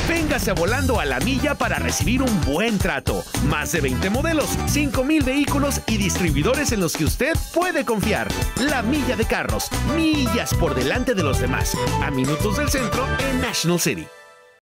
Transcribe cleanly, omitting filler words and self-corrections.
Véngase volando a La Milla para recibir un buen trato. Más de 20 modelos, 5,000 vehículos y distribuidores en los que usted puede confiar. La Milla de Carros, millas por delante de los demás. A minutos del centro en National City.